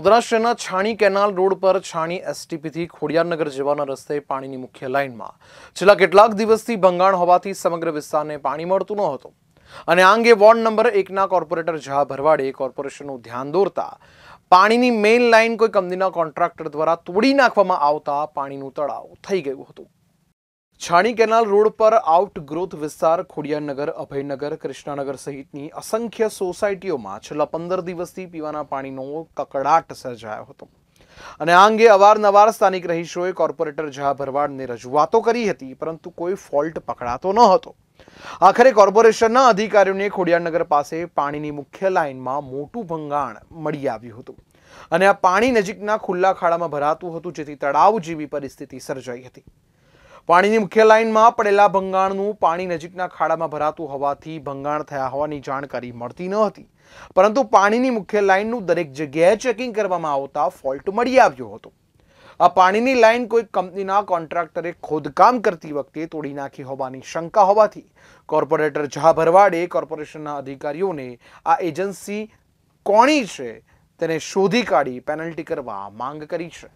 વડોદરા શહેરના છાણી canal road પર છાણી એસટીપીથી ખોડિયારનગર જવાના રસ્તે પાણીની મુખ્ય લાઇનમાં છેલ્લા કેટલાક દિવસથી ભંગાણ હોવાથી સમગ્ર વિસ્તારને પાણી મળતું ન હતું અને આ અંગે વોર્ડ નંબર 1ના કોર્પોરેટર ઝા ભરવાડે કોર્પોરેશનનું ધ્યાન દોરતા પાણીની મેઇન લાઇન કોઈ કંપનીના કોન્ટ્રાક્ટર દ્વારા તોડી નાખવામાં આવતા પાણીનું તળાવ થઈ ગયું હતું। છાણી કેનાલ રોડ પર આઉટગ્રોથ વિસ્તાર ખોડિયારનગર, અભયનગર, કૃષ્ણનગર સહિતની અસંખ્ય સોસાયટીઓમાં છેલ્લા 15 દિવસથી પીવાના પાણીનો કકડાટ સર્જાયો હતો અને આ અંગે અવારનવાર સ્થાનિક રહીશોએ કોર્પોરેટર ઝા ભરવાડને રજૂઆતો કરી હતી, પરંતુ કોઈ ફોલ્ટ પકડાતો ન હતો। આખરે કોર્પોરેશનના અધિકારીઓને ખોડિયારનગર પાસે પાણીની મુખ્ય લાઇનમાં મોટું ભંગાણ મળી આવ્યું હતું અને આ પાણી નજીકના ખુલ્લા ખાડામાં ભરાતું હતું, જેથી તળાવ જેવી પરિસ્થિતિ સર્જાઈ હતી। પાણીની મુખ્ય લાઇનમાં પડેલા ભંગાણનું પાણી નજીકના ખાડામાં ભરાતું હોવાથી ભંગાણ થયા હોવાની જાણકારી મળતી ન હતી, પરંતુ પાણીની મુખ્ય લાઇનનું દરેક જગ્યાએ ચેકિંગ કરવામાં આવતા ફોલ્ટ મળી આવ્યો હતો। આ પાણીની લાઇન કોઈ કંપનીના કોન્ટ્રાક્ટરે ખોદકામ કરતી વખતે તોડી નાખી હોવાની શંકા હોવાથી કોર્પોરેટર ઝા ભરવાડે કોર્પોરેશનના અધિકારીઓને આ એજન્સી કોની છે તેને શોધી કાઢી પેનલ્ટી કરવા માંગ કરી છે।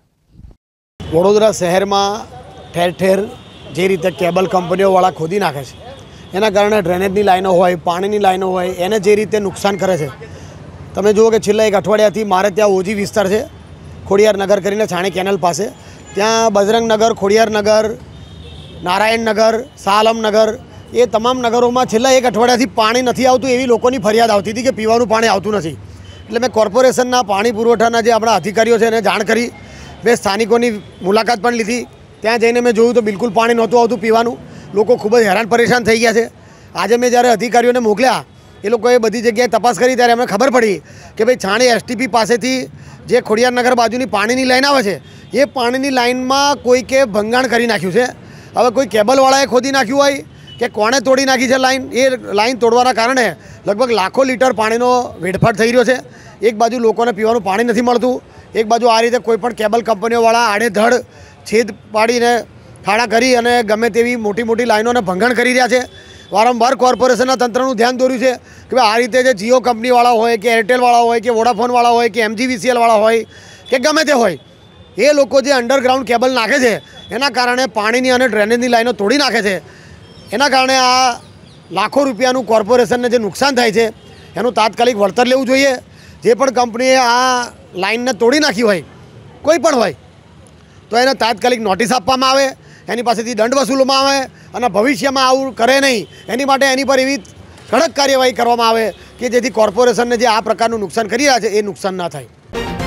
વડોદરા શહેરમાં ठेर ठेर जे रीते केबल कंपनीओवाळा खोदी नाखे छे एना कारणे ड्रेनेजनी लाइनो होय, पाणीनी लाइनो होय एने जे रीते नुकसान करे छे। तमे जुओ के छेल्ला एक अठवाडियाथी मारे त्यां ओजी विस्तार छे खोडियारनगर करीने छाणी केनल पासे, त्यां बजरंगनगर, खोडियारनगर, नारायणनगर, सालमनगर ए तमाम नगरोमां छेल्ला एक अठवाडियाथी पाणी नथी आवतुं एवी लोकोनी फरियाद आवती हती के पीवानुं पाणी आवतुं नथी। એટલે મેં કોર્પોરેશનના પાણી પુરવઠાના જે આપણા અધિકારીઓ છે એને જાણ કરી, મેં સ્થાનિકોની મુલાકાત પણ લીધી। ત્યાં જઈને મેં જોયું તો બિલકુલ પાણી નહોતું આવતું પીવાનું, લોકો ખૂબ જ હેરાન પરેશાન થઈ ગયા છે। આજે મેં જ્યારે અધિકારીઓને મોકલ્યા, એ લોકોએ બધી જગ્યાએ તપાસ કરી ત્યારે અમને ખબર પડી કે ભાઈ છાણી એસટીપી પાસેથી જે ખોડિયારનગર બાજુની પાણીની લાઈન આવે છે એ પાણીની લાઈનમાં કોઈકે ભંગાણ કરી નાખ્યું છે। હવે કોઈ કેબલવાળાએ ખોદી નાખ્યું હોય કે કોણે તોડી નાખી છે લાઈન, એ લાઈન તોડવાના કારણે લગભગ લાખો લીટર પાણીનો વેડફાટ થઈ રહ્યો છે। એક બાજુ લોકોને પીવાનું પાણી નથી મળતું, એક બાજુ આ રીતે કોઈ પણ કેબલ કંપનીઓવાળા આડેધડ છેદ પાડીને ખાડા કરી અને ગમે તેવી મોટી મોટી લાઈનોને ભંગાણ કરી રહ્યા છે। વારંવાર કોર્પોરેશનના તંત્રનું ધ્યાન દોર્યું છે કે આ રીતે જે જીઓ કંપનીવાળા હોય કે એરટેલવાળા હોય કે વોડાફોનવાળા હોય કે MGVCLવાળા હોય કે ગમે તે હોય, એ લોકો જે અંડરગ્રાઉન્ડ કેબલ નાખે છે એના કારણે પાણીની અને ડ્રેનેજની લાઈનો તોડી નાખે છે। એના કારણે આ લાખો રૂપિયાનું કોર્પોરેશનને જે નુકસાન થાય છે એનું તાત્કાલિક વળતર લેવું જોઈએ। જે પણ કંપનીએ આ લાઈનને તોડી નાખી હોય, કોઈ પણ હોય, તો એને તાત્કાલિક નોટિસ આપવામાં આવે, એની પાસેથી દંડ વસૂલવામાં આવે અને ભવિષ્યમાં આવું કરે નહીં એની માટે એની પર એવી કડક કાર્યવાહી કરવામાં આવે કે જેથી કોર્પોરેશનને જે આ પ્રકારનું નુકસાન કરી રહ્યા છે એ નુકસાન ના થાય।